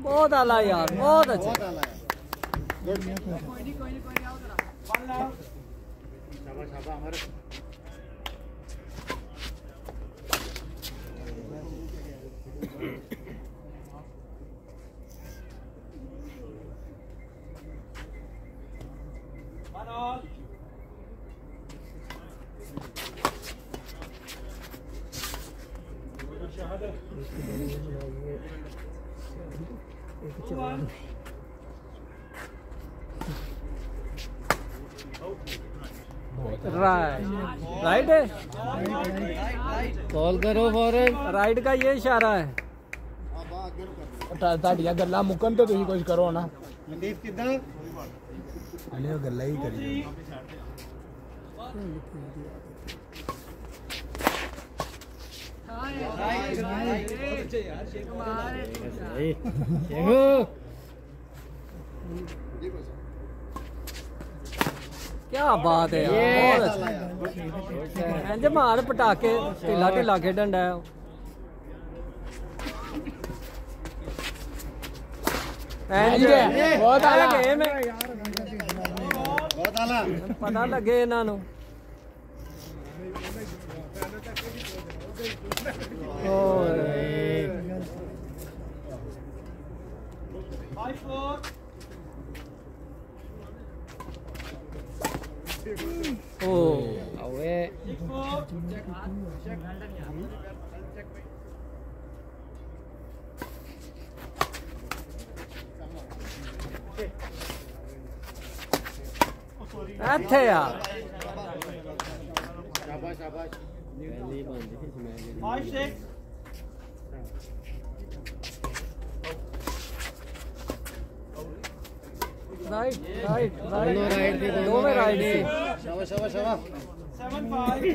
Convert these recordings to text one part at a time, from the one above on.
बहुत आला यार, बहुत अच्छा। राइट है, कॉल करो फौरन। राइट का ये इशारा है। ਤੁਹਾਡੀਆਂ ਗੱਲਾਂ ਮੁੱਕਣ ਤੇ ਤੁਸੀਂ ਕੁਝ ਕਰੋ ਨਾ। ਮਨਦੀਪ ਕਿੱਦਾਂ ਹਲੇ ਉਹ ਗੱਲਾਂ ਹੀ ਕਰੀ क्या बात है यार, अच्छा मार पटाके ढिला ढिला खेडन डा। बहुत आला गेम है, बहुत आला पता लगे इन्हों। ਇੱਥੇ यार शाबाश शाबाश पहली बंद इसमें 5 6 राइट राइट दोनों राइट थी, दो में राइट थी। शाबाश शाबाश शाबाश 7 5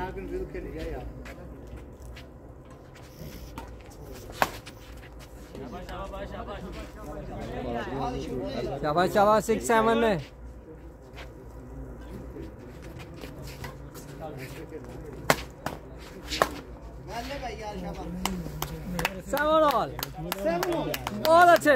शाबाश शाबाश 6 7 है। सेवन ऑल बहुत अच्छे।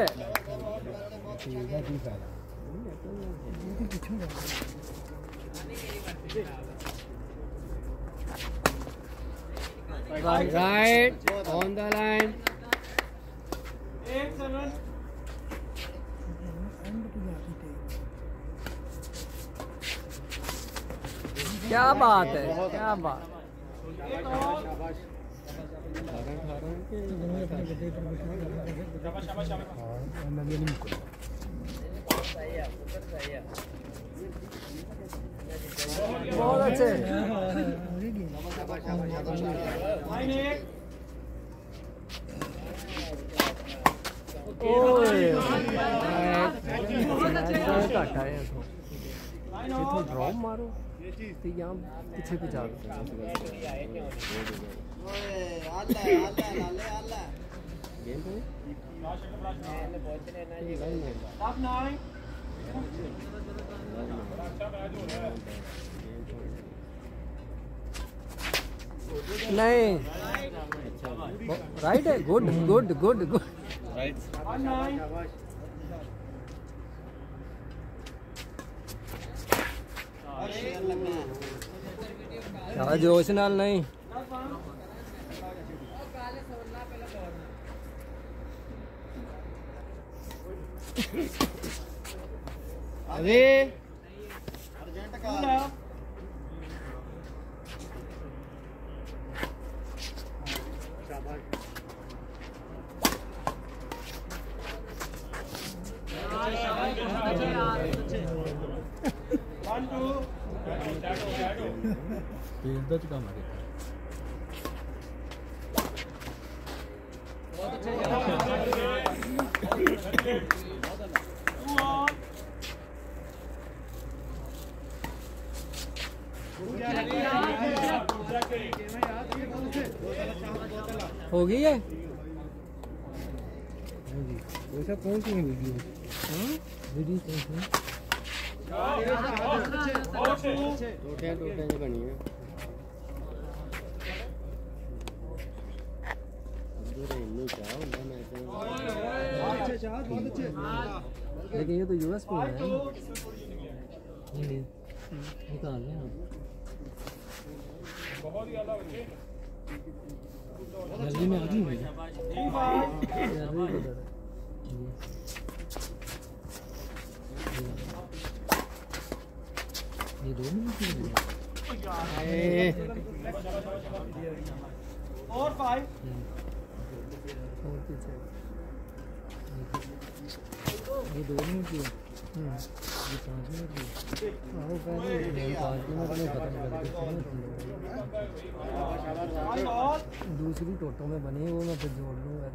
राइट ऑन द लाइन 8 7 क्या बात है, क्या बात। बहुत अच्छे। ड्रॉप मारो यहाँ पीछे पीछे नहीं राइट है। गुड गुड गुड गुड जोश नाल नहीं। अरे अर्जेंट का हो गई है। वैसा कौन सी वीडियो वीडियो टोटे टोटे जो बनी है इन्हें चाहो मैं लेकिन ये तो यूएस में है निकाल लें जल्दी में आ गई ये 2 मिनट की 4 5 ये 2 मिनट की ये 5 मिनट की पहले 5 मिनट में खत्म कर देते दूसरी टोटो में बनी वो मैं फिर जोड़ लूँगा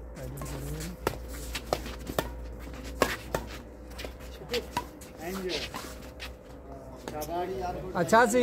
अच्छा सी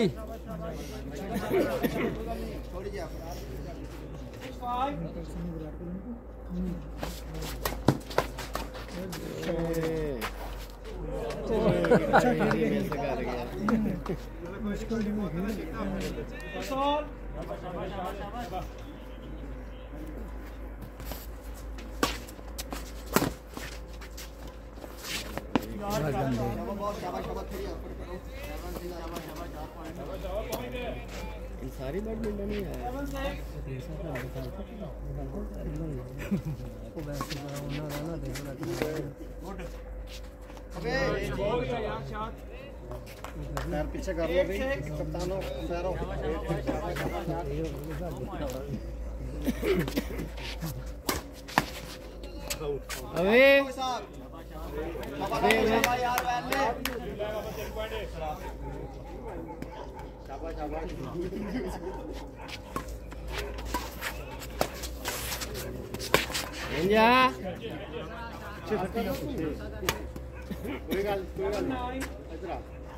सारी बैडमिंटन ही है पैर पीछे कर लो भाई कप्तानों पैरों अबे कोई गल नहीं इधर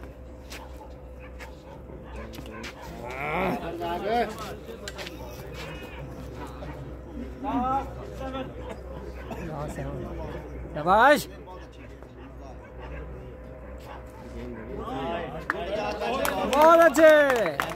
शाबाश बहुत अच्छे